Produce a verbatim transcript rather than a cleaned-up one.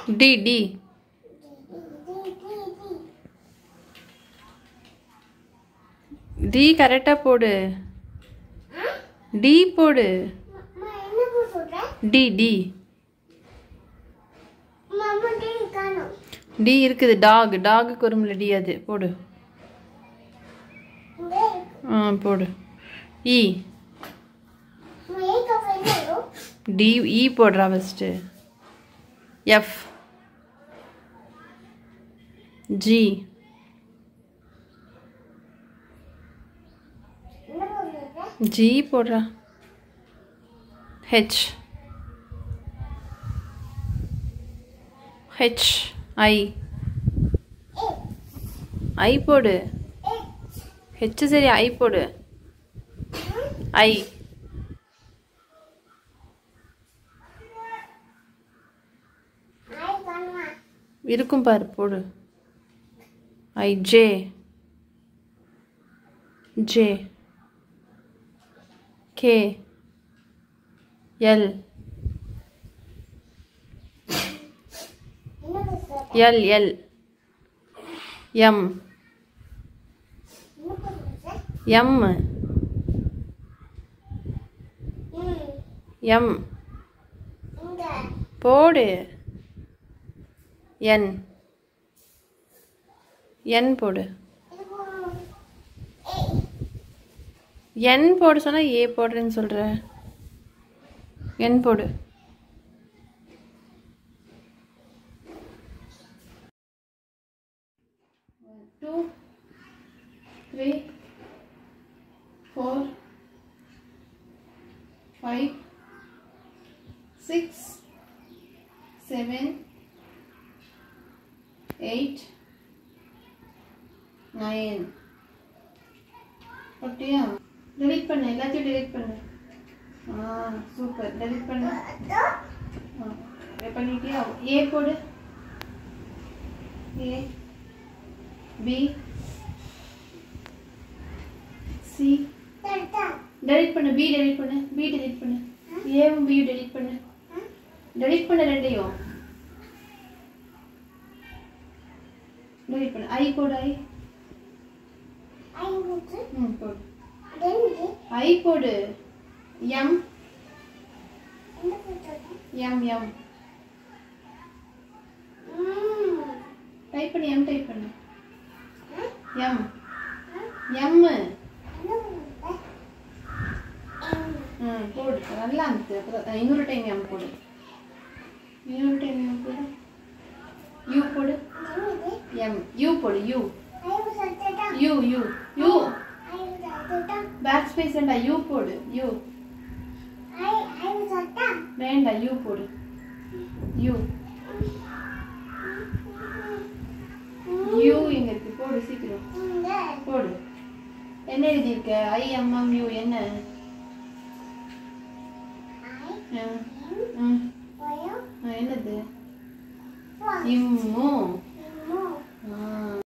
D D D கரெக்டா போடு. D போடு. டி டி டி இருக்குது. டாக் டாகுக்கு வரும்ல டி, அது போடு. ஆ போடு. இ டி இ போடுறா ஃபர்ஸ்ட். எஃப் ஜி ஜி போடுறா. ஹெச் ஹெச் ஐ ஐ போடு. ஹெச் சரி, ஐ போடு. ஐ இருக்கும் பாரு, போடு. I J J K L L L M M M போடு. என் என் போடு. என் போடு சொன்னா ஏ போடுறேன்னு சொல்ற. என் போடு. Two three four five six seven eight nine. ஓகேயா? டெலிட் பண்ணு, எல்லாத்தையும் டெலிட் பண்ணு. ஆ சூப்பர், டெலிட் பண்ணு. பண்ணிட்டியா? ஏ போடு. ஏ பி சி டெலிட் பண்ணு. பி டெலிட் பண்ணு. பி டெலிட் பண்ணு. ஏவும் பி டெலிட் பண்ணு. டெலிட் பண்ண ரெண்டையும் டெலிட் பண்ணு. ஐ போடு. ஐ ம் போடு. ஐ போடு. எம் எம் எம் டைப் பண்ணு. எம் டைப் பண்ணு. எம் எம் ம் போடு. நல்லா இருந்துச்சு. அப்புறம் இன்னொரு டைம் எம் போடு. இன்னொரு டைம் எம் போடு. யூ போடு. எம் யூ போடு. U U U U backspace வேண்டா. யூ போடு. யூ வேண்டா. யூ போடு. யூ யூ எங்க இருக்கு? போடு சீக்கிரம் போடு. என்ன எழுதி இருக்க? ஐ எம் எம் யூ என்ன? என்னது? இம்மு